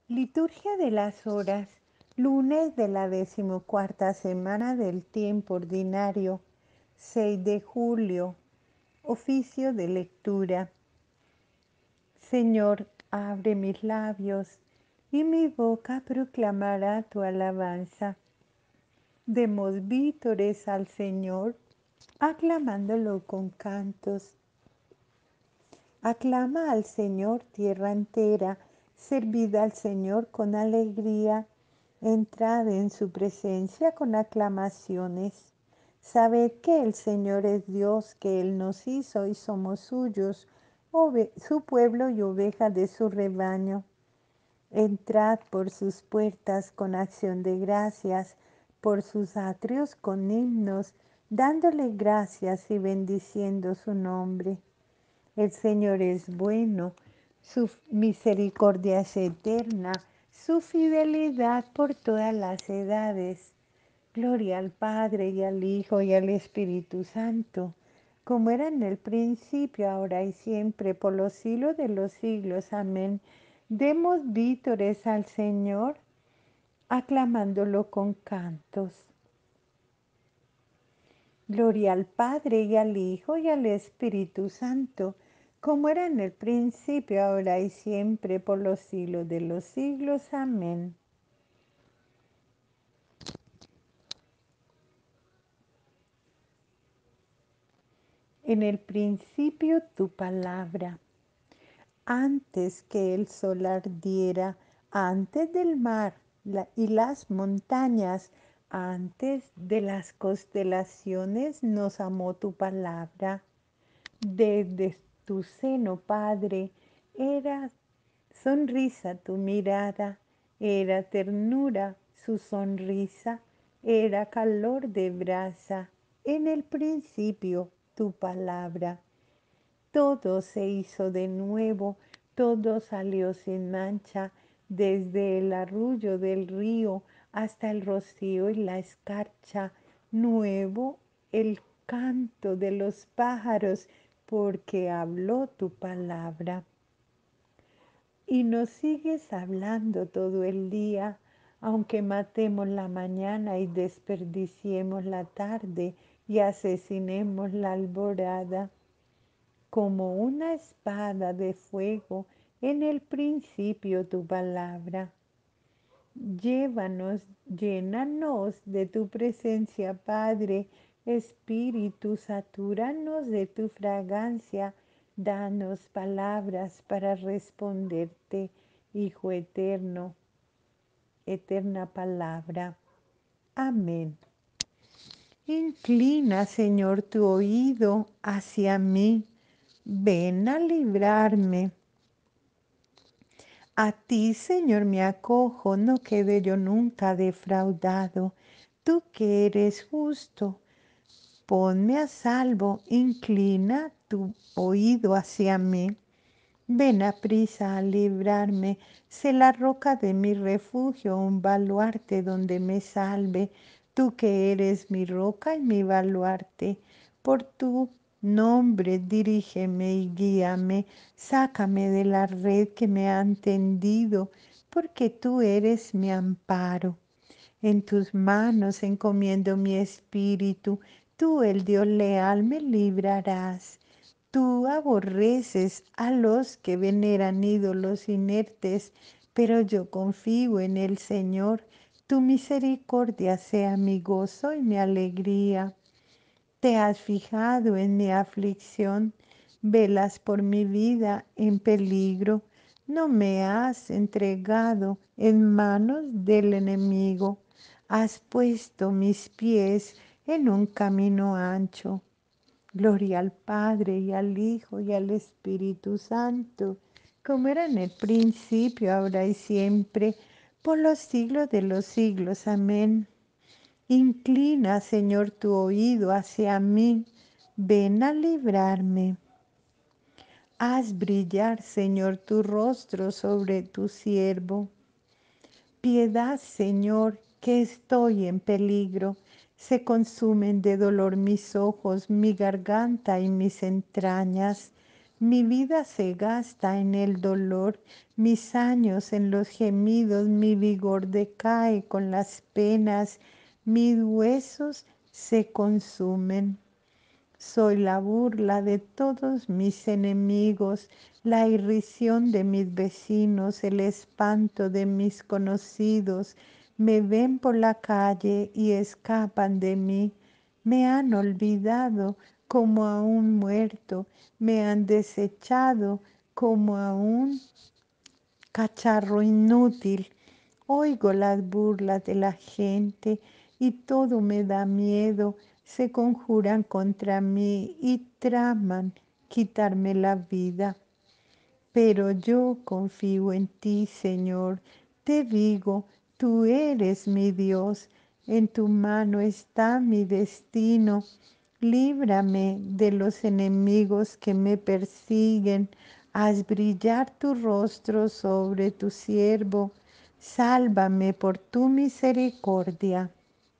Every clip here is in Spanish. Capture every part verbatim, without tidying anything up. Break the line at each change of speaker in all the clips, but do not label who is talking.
Liturgia de las Horas, lunes de la decimocuarta semana del tiempo ordinario, seis de julio, oficio de lectura. Señor, abre mis labios, y mi boca proclamará tu alabanza. Demos vítores al Señor, aclamándolo con cantos. Aclama al Señor tierra entera, servid al Señor con alegría, entrad en su presencia con aclamaciones. Sabed que el Señor es Dios, que Él nos hizo y somos suyos, su pueblo y oveja de su rebaño. Entrad por sus puertas con acción de gracias, por sus atrios con himnos, dándole gracias y bendiciendo su nombre. El Señor es bueno, su misericordia es eterna, su fidelidad por todas las edades. Gloria al Padre y al Hijo y al Espíritu Santo, como era en el principio, ahora y siempre, por los siglos de los siglos. Amén. Demos vítores al Señor, aclamándolo con cantos. Gloria al Padre y al Hijo y al Espíritu Santo, como era en el principio, ahora y siempre, por los siglos de los siglos. Amén. En el principio tu palabra, antes que el sol ardiera, antes del mar la, y las montañas, antes de las constelaciones, nos amó tu palabra. Desde tu seno, Padre, era sonrisa tu mirada, era ternura su sonrisa, era calor de brasa, en el principio tu palabra. Todo se hizo de nuevo, todo salió sin mancha, desde el arrullo del río hasta el rocío y la escarcha, nuevo el canto de los pájaros, porque habló tu palabra. Y nos sigues hablando todo el día, aunque matemos la mañana y desperdiciemos la tarde y asesinemos la alborada. Como una espada de fuego, en el principio tu palabra. Llévanos, llénanos de tu presencia, Padre. Espíritu, satúranos de tu fragancia. Danos palabras para responderte, Hijo eterno, eterna palabra. Amén. Inclina, Señor, tu oído hacia mí. Ven a librarme. A ti, Señor, me acojo, no quede yo nunca defraudado. Tú que eres justo, ponme a salvo, inclina tu oído hacia mí. Ven a prisa a librarme, sé la roca de mi refugio, un baluarte donde me salve. Tú que eres mi roca y mi baluarte, por tu nombre dirígeme y guíame, sácame de la red que me han tendido, porque tú eres mi amparo. En tus manos encomiendo mi espíritu, tú, el Dios leal, me librarás. Tú aborreces a los que veneran ídolos inertes, pero yo confío en el Señor. Tu misericordia sea mi gozo y mi alegría. Te has fijado en mi aflicción, velas por mi vida en peligro. No me has entregado en manos del enemigo. Has puesto mis pies en un camino ancho. Gloria al Padre y al Hijo y al Espíritu Santo, como era en el principio, ahora y siempre, por los siglos de los siglos. Amén. Inclina, Señor, tu oído hacia mí, ven a librarme. Haz brillar, Señor, tu rostro sobre tu siervo. Piedad, Señor, que estoy en peligro. Se consumen de dolor mis ojos, mi garganta y mis entrañas. Mi vida se gasta en el dolor, mis años en los gemidos, mi vigor decae con las penas, mis huesos se consumen. Soy la burla de todos mis enemigos, la irrisión de mis vecinos, el espanto de mis conocidos. Me ven por la calle y escapan de mí. Me han olvidado como a un muerto, me han desechado como a un cacharro inútil. Oigo las burlas de la gente y todo me da miedo. Se conjuran contra mí y traman quitarme la vida. Pero yo confío en ti, Señor. Te digo, tú eres mi Dios. En tu mano está mi destino. Líbrame de los enemigos que me persiguen. Haz brillar tu rostro sobre tu siervo. Sálvame por tu misericordia.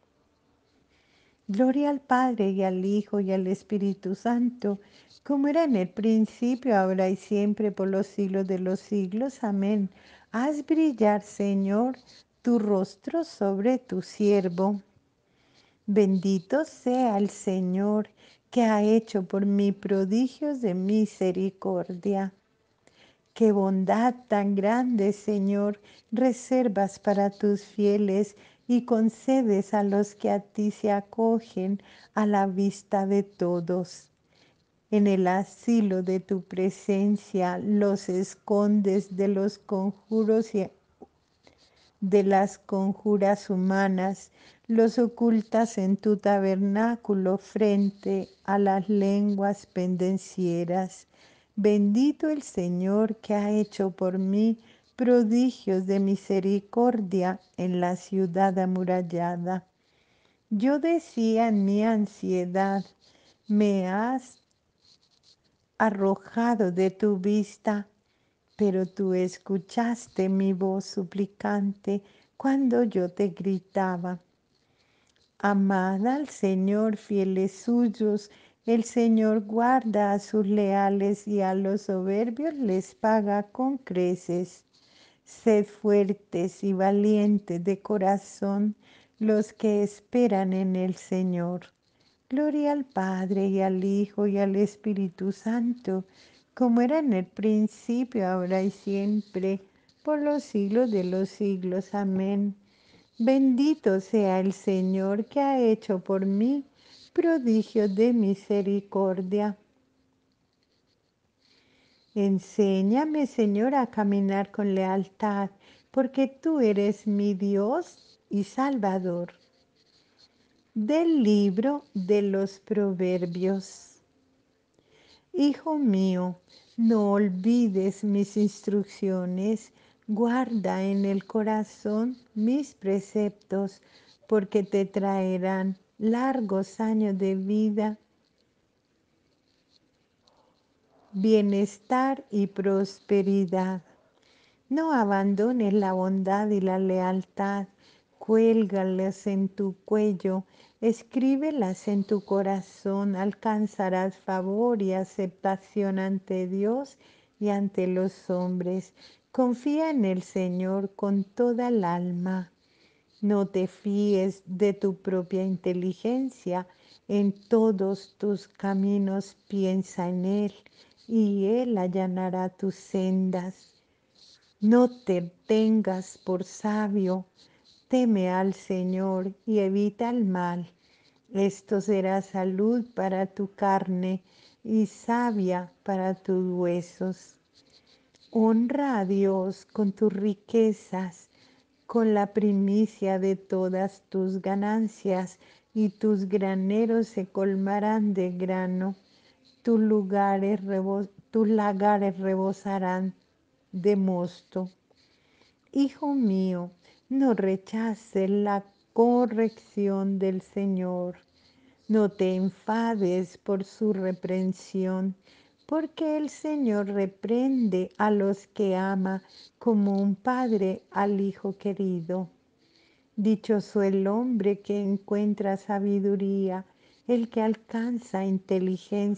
Gloria al Padre y al Hijo y al Espíritu Santo, como era en el principio, ahora y siempre, por los siglos de los siglos. Amén. Haz brillar, Señor, tu rostro sobre tu siervo. Bendito sea el Señor que ha hecho por mí prodigios de misericordia. Qué bondad tan grande, Señor, reservas para tus fieles y concedes a los que a ti se acogen a la vista de todos. En el asilo de tu presencia los escondes de los conjuros y de las conjuras humanas, los ocultas en tu tabernáculo frente a las lenguas pendencieras. Bendito el Señor que ha hecho por mí prodigios de misericordia en la ciudad amurallada. Yo decía en mi ansiedad, me has arrojado de tu vista, pero tú escuchaste mi voz suplicante cuando yo te gritaba. Amad al Señor, fieles suyos, el Señor guarda a sus leales y a los soberbios les paga con creces. Sed fuertes y valientes de corazón los que esperan en el Señor. Gloria al Padre y al Hijo y al Espíritu Santo, como era en el principio, ahora y siempre, por los siglos de los siglos. Amén. Bendito sea el Señor que ha hecho por mí prodigios de misericordia. Enséñame, Señor, a caminar con lealtad, porque tú eres mi Dios y Salvador. Del libro de los Proverbios. Hijo mío, no olvides mis instrucciones, guarda en el corazón mis preceptos, porque te traerán largos años de vida, bienestar y prosperidad. No abandones la bondad y la lealtad, cuélgalas en tu cuello, escríbelas en tu corazón, alcanzarás favor y aceptación ante Dios y ante los hombres. Confía en el Señor con toda el alma. No te fíes de tu propia inteligencia, en todos tus caminos piensa en Él, y Él allanará tus sendas. No te tengas por sabio, teme al Señor y evita el mal. Esto será salud para tu carne y savia para tus huesos. Honra a Dios con tus riquezas, con la primicia de todas tus ganancias, y tus graneros se colmarán de grano. Tus lugares rebo- tus lagares rebosarán de mosto. Hijo mío, no rechaces la corrección del Señor. No te enfades por su reprensión, porque el Señor reprende a los que ama como un padre al hijo querido. Dichoso el hombre que encuentra sabiduría, el que alcanza inteligencia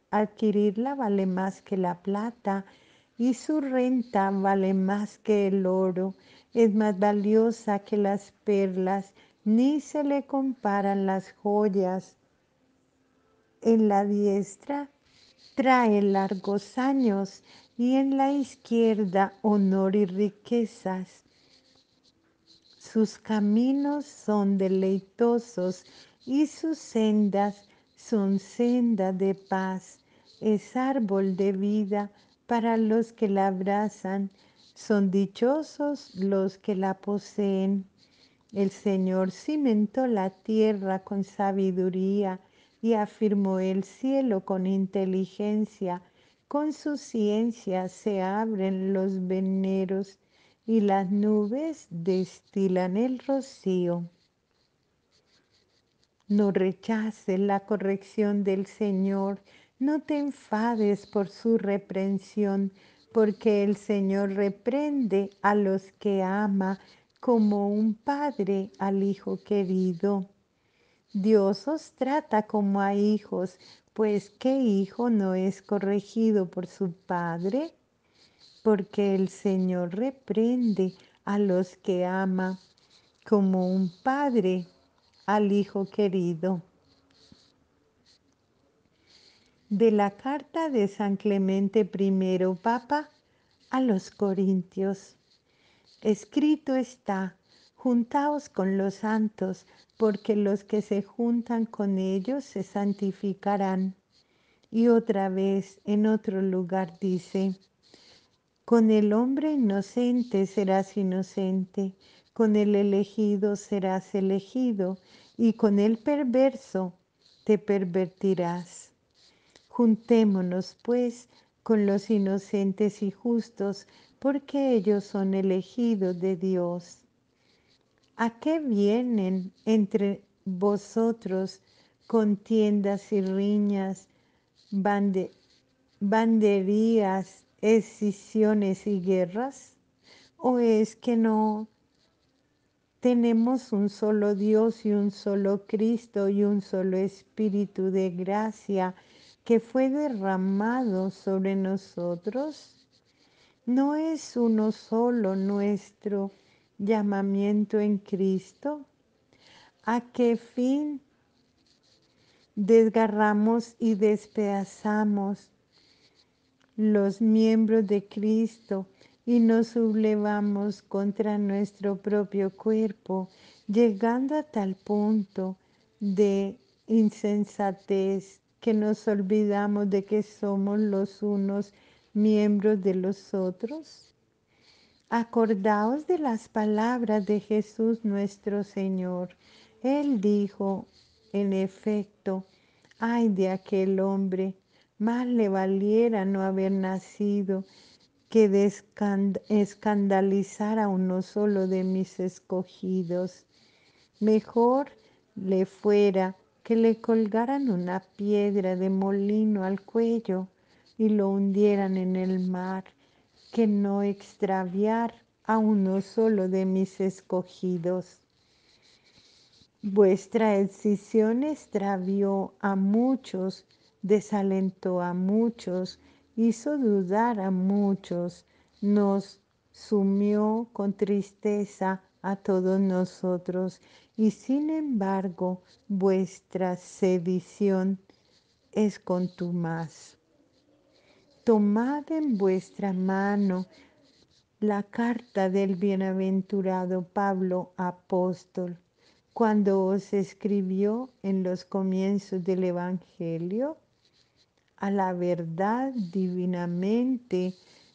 adquirirla vale más que la plata y su renta vale más que el oro. Es más valiosa que las perlas, ni se le comparan las joyas. En la diestra trae largos años y en la izquierda honor y riquezas. Sus caminos son deleitosos y sus sendas son senda de paz. Es árbol de vida para los que la abrazan. Son dichosos los que la poseen. El Señor cimentó la tierra con sabiduría y afirmó el cielo con inteligencia. Con su ciencia se abren los veneros y las nubes destilan el rocío. No rechaces la corrección del Señor, no te enfades por su reprensión, porque el Señor reprende a los que ama como un padre al hijo querido. Dios os trata como a hijos, pues ¿qué hijo no es corregido por su padre? Porque el Señor reprende a los que ama como un padre al hijo querido. De la carta de San Clemente primero, Papa, a los Corintios. Escrito está: juntaos con los santos, porque los que se juntan con ellos se santificarán. Y otra vez en otro lugar dice: con el hombre inocente serás inocente, con el elegido serás elegido, y con el perverso te pervertirás. Juntémonos, pues, con los inocentes y justos, porque ellos son elegidos de Dios. ¿A qué vienen entre vosotros contiendas y riñas, bande- banderías, escisiones y guerras? ¿O es que no tenemos un solo Dios y un solo Cristo y un solo Espíritu de gracia que fue derramado sobre nosotros? ¿No es uno solo nuestro llamamiento en Cristo? ¿A qué fin desgarramos y despedazamos los miembros de Cristo y nos sublevamos contra nuestro propio cuerpo, llegando a tal punto de insensatez que nos olvidamos de que somos los unos miembros de los otros? Acordaos de las palabras de Jesús nuestro Señor. Él dijo, en efecto, ay de aquel hombre, más le valiera no haber nacido que de escand- escandalizar a uno solo de mis escogidos. Mejor le fuera que le colgaran una piedra de molino al cuello y lo hundieran en el mar, que no extraviar a uno solo de mis escogidos. Vuestra escisión extravió a muchos, desalentó a muchos, hizo dudar a muchos, nos sumió con tristeza a todos nosotros, y sin embargo vuestra sedición es contumaz. Tomad en vuestra mano la carta del bienaventurado Pablo apóstol, cuando os escribió en los comienzos del Evangelio, a la verdad divinamente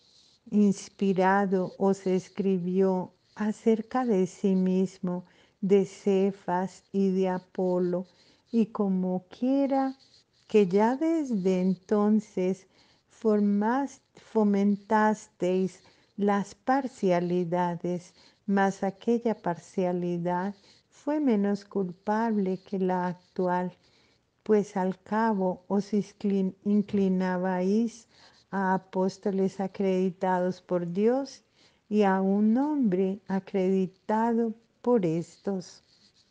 inspirado os escribió acerca de sí mismo, de Cefas y de Apolo, y como quiera que ya desde entonces formas- fomentasteis las parcialidades, mas aquella parcialidad fue menos culpable que la actual, pues al cabo os inclin- inclinabais a apóstoles acreditados por Dios y a un hombre acreditado por estos.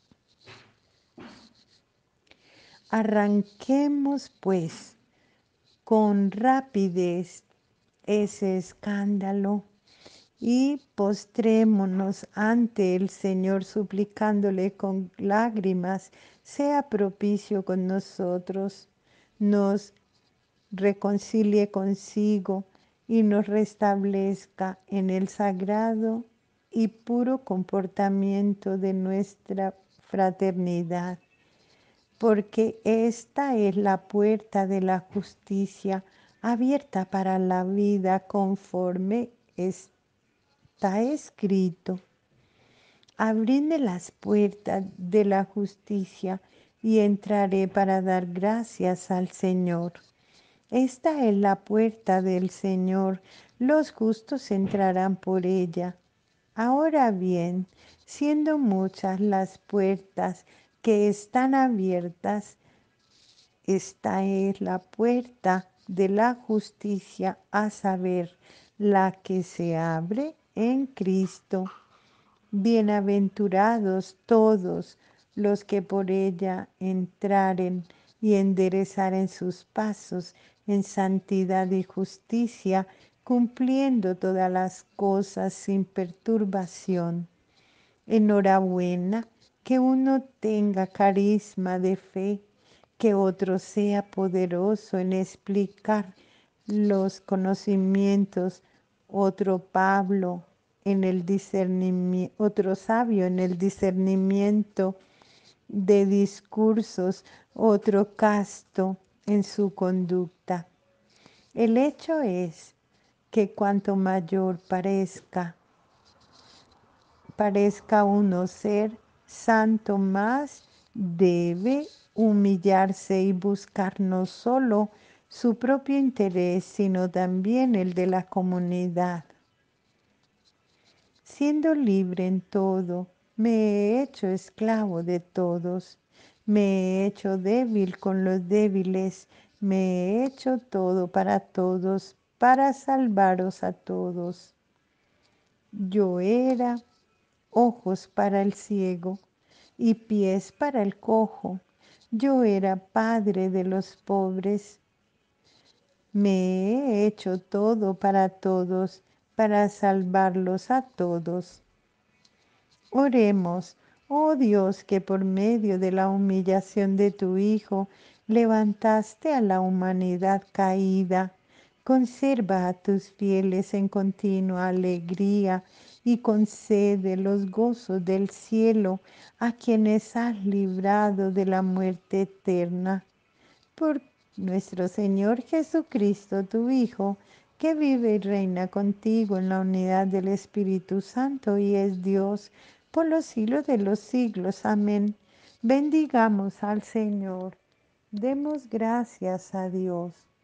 Arranquemos pues con rapidez ese escándalo y postrémonos ante el Señor suplicándole con lágrimas, sea propicio con nosotros, nos reconcilie consigo y nos restablezca en el sagrado y puro comportamiento de nuestra fraternidad, porque esta es la puerta de la justicia abierta para la vida conforme está escrito. Abridme las puertas de la justicia y entraré para dar gracias al Señor. Esta es la puerta del Señor, los justos entrarán por ella. Ahora bien, siendo muchas las puertas que están abiertas, esta es la puerta de la justicia, a saber, la que se abre en Cristo. Bienaventurados todos los que por ella entraren y enderezaren sus pasos en santidad y justicia, cumpliendo todas las cosas sin perturbación. Enhorabuena, que uno tenga carisma de fe, que otro sea poderoso en explicar los conocimientos, otro Pablo en el discernimiento, otro sabio en el discernimiento de discursos, otro casto en su conducta. El hecho es que cuanto mayor parezca, parezca uno ser santo, más debe humillarse y buscar no solo su propio interés, sino también el de la comunidad. Siendo libre en todo, me he hecho esclavo de todos, me he hecho débil con los débiles, me he hecho todo para todos, para salvaros a todos. Yo era ojos para el ciego y pies para el cojo. Yo era padre de los pobres. Me he hecho todo para todos, para salvarlos a todos. Oremos, oh Dios, que por medio de la humillación de tu Hijo levantaste a la humanidad caída. Conserva a tus fieles en continua alegría y concede los gozos del cielo a quienes has librado de la muerte eterna. Por nuestro Señor Jesucristo, tu Hijo, que vive y reina contigo en la unidad del Espíritu Santo y es Dios por los siglos de los siglos. Amén. Bendigamos al Señor. Demos gracias a Dios.